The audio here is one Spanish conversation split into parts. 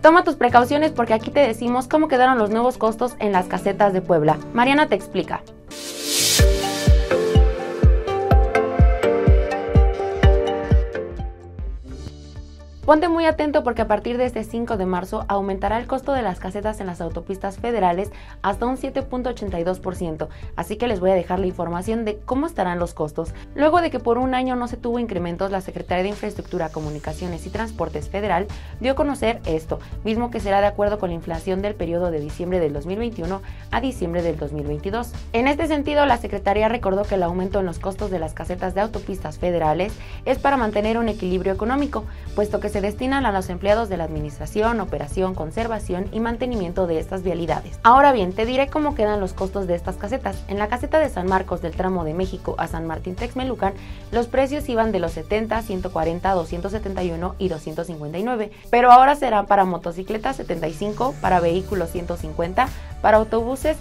Toma tus precauciones porque aquí te decimos cómo quedaron los nuevos costos en las casetas de Puebla. Mariana te explica. Ponte muy atento porque a partir de este 5 de marzo aumentará el costo de las casetas en las autopistas federales hasta un 7.82%, así que les voy a dejar la información de cómo estarán los costos. Luego de que por un año no se tuvo incrementos, la Secretaría de Infraestructura, Comunicaciones y Transportes Federal dio a conocer esto, mismo que será de acuerdo con la inflación del periodo de diciembre del 2021 a diciembre del 2022. En este sentido, la Secretaría recordó que el aumento en los costos de las casetas de autopistas federales es para mantener un equilibrio económico, puesto que se destinan a los empleados de la administración, operación, conservación y mantenimiento de estas vialidades. Ahora bien, te diré cómo quedan los costos de estas casetas. En la caseta de San Marcos del tramo de México a San Martín Texmelucan, los precios iban de los 70, 140, 271 y 259, pero ahora serán para motocicletas 75, para vehículos 150, para autobuses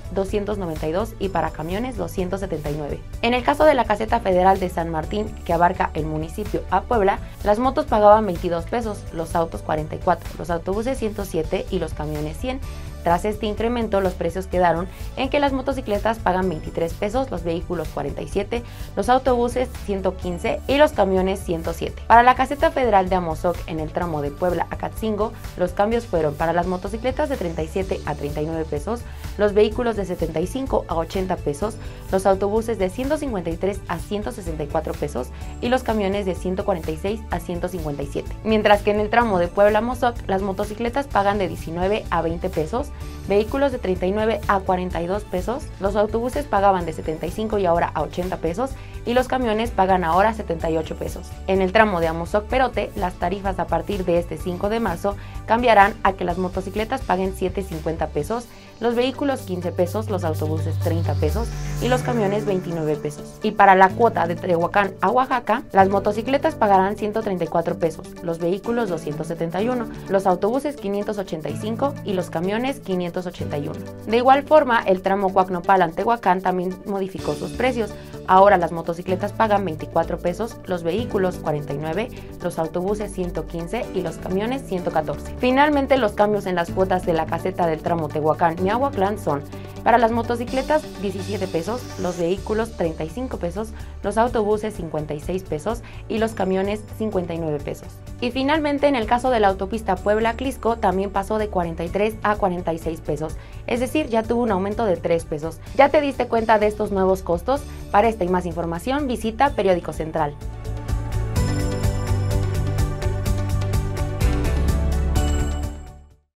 292 y para camiones 279. En el caso de la caseta federal de San Martín, que abarca el municipio a Puebla, las motos pagaban 22 pesos, los autos 44, los autobuses 107 y los camiones 100. Tras este incremento, los precios quedaron en que las motocicletas pagan 23 pesos, los vehículos 47, los autobuses 115 y los camiones 107. Para la caseta federal de Amozoc en el tramo de Puebla a Catzingo, los cambios fueron para las motocicletas de 37 a 39 pesos, los vehículos de 75 a 80 pesos, los autobuses de 153 a 164 pesos y los camiones de 146 a 157. Mientras que en el tramo de Puebla a Amozoc, las motocicletas pagan de 19 a 20 pesos, vehículos de 39 a 42 pesos, los autobuses pagaban de 75 y ahora a 80 pesos y los camiones pagan ahora 78 pesos. En el tramo de Amozoc-Perote, las tarifas a partir de este 5 de marzo cambiarán a que las motocicletas paguen 7.50 pesos, los vehículos 15 pesos, los autobuses 30 pesos y los camiones 29 pesos. Y para la cuota de Tehuacán a Oaxaca, las motocicletas pagarán 134 pesos, los vehículos 271, los autobuses 585 y los camiones 581. De igual forma, el tramo Coacnopalan-Tehuacán también modificó sus precios. Ahora las motocicletas pagan 24 pesos, los vehículos 49, los autobuses 115 y los camiones 114. Finalmente, los cambios en las cuotas de la caseta del tramo Tehuacán-Miahuatlán son: para las motocicletas 17 pesos, los vehículos 35 pesos, los autobuses 56 pesos y los camiones 59 pesos. Y finalmente, en el caso de la autopista Puebla-Clisco, también pasó de 43 a 46 pesos, es decir, ya tuvo un aumento de 3 pesos. ¿Ya te diste cuenta de estos nuevos costos? Para esta y más información visita Periódico Central.